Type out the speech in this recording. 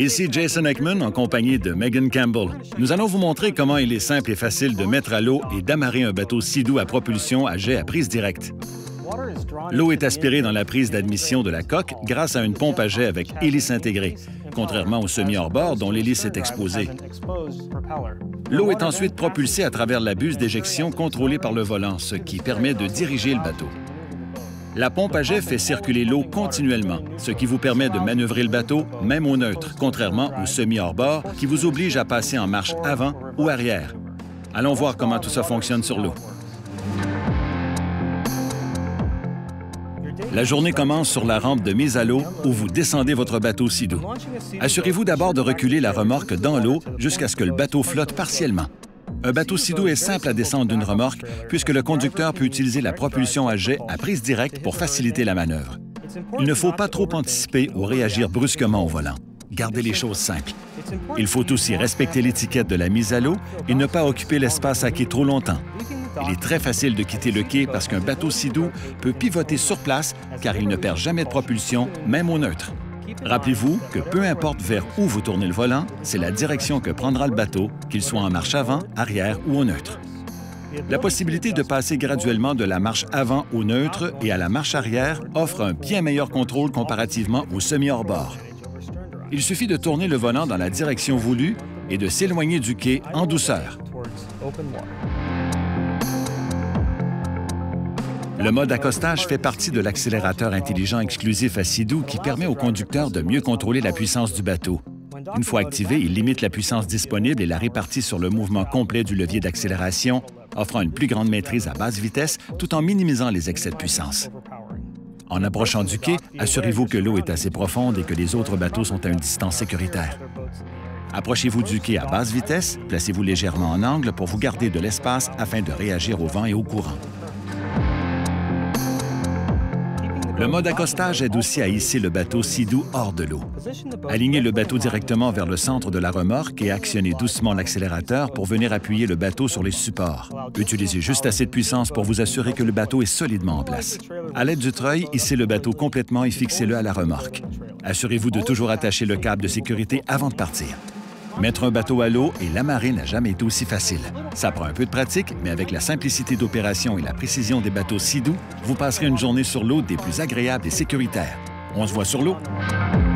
Ici Jason Ekman en compagnie de Megan Campbell. Nous allons vous montrer comment il est simple et facile de mettre à l'eau et d'amarrer un bateau Sea-Doo à propulsion à jet à prise directe. L'eau est aspirée dans la prise d'admission de la coque grâce à une pompe à jet avec hélice intégrée, contrairement au semi-hors-bord dont l'hélice est exposée. L'eau est ensuite propulsée à travers la buse d'éjection contrôlée par le volant, ce qui permet de diriger le bateau. La pompe à jet fait circuler l'eau continuellement, ce qui vous permet de manœuvrer le bateau, même au neutre, contrairement au semi-hors-bord qui vous oblige à passer en marche avant ou arrière. Allons voir comment tout ça fonctionne sur l'eau. La journée commence sur la rampe de mise à l'eau où vous descendez votre bateau Sea-Doo. Assurez-vous d'abord de reculer la remorque dans l'eau jusqu'à ce que le bateau flotte partiellement. Un bateau Sea-Doo est simple à descendre d'une remorque puisque le conducteur peut utiliser la propulsion à jet à prise directe pour faciliter la manœuvre. Il ne faut pas trop anticiper ou réagir brusquement au volant. Gardez les choses simples. Il faut aussi respecter l'étiquette de la mise à l'eau et ne pas occuper l'espace à quai trop longtemps. Il est très facile de quitter le quai parce qu'un bateau Sea-Doo peut pivoter sur place car il ne perd jamais de propulsion, même au neutre. Rappelez-vous que peu importe vers où vous tournez le volant, c'est la direction que prendra le bateau, qu'il soit en marche avant, arrière ou au neutre. La possibilité de passer graduellement de la marche avant au neutre et à la marche arrière offre un bien meilleur contrôle comparativement au semi-hors-bord. Il suffit de tourner le volant dans la direction voulue et de s'éloigner du quai en douceur. Le mode accostage fait partie de l'accélérateur intelligent exclusif à Sea-Doo qui permet au conducteur de mieux contrôler la puissance du bateau. Une fois activé, il limite la puissance disponible et la répartit sur le mouvement complet du levier d'accélération, offrant une plus grande maîtrise à basse vitesse tout en minimisant les excès de puissance. En approchant du quai, assurez-vous que l'eau est assez profonde et que les autres bateaux sont à une distance sécuritaire. Approchez-vous du quai à basse vitesse, placez-vous légèrement en angle pour vous garder de l'espace afin de réagir au vent et au courant. Le mode accostage aide aussi à hisser le bateau Sea-Doo hors de l'eau. Alignez le bateau directement vers le centre de la remorque et actionnez doucement l'accélérateur pour venir appuyer le bateau sur les supports. Utilisez juste assez de puissance pour vous assurer que le bateau est solidement en place. À l'aide du treuil, hissez le bateau complètement et fixez-le à la remorque. Assurez-vous de toujours attacher le câble de sécurité avant de partir. Mettre un bateau à l'eau et l'amarrer n'a jamais été aussi facile. Ça prend un peu de pratique, mais avec la simplicité d'opération et la précision des bateaux Sea-Doo, vous passerez une journée sur l'eau des plus agréables et sécuritaires. On se voit sur l'eau!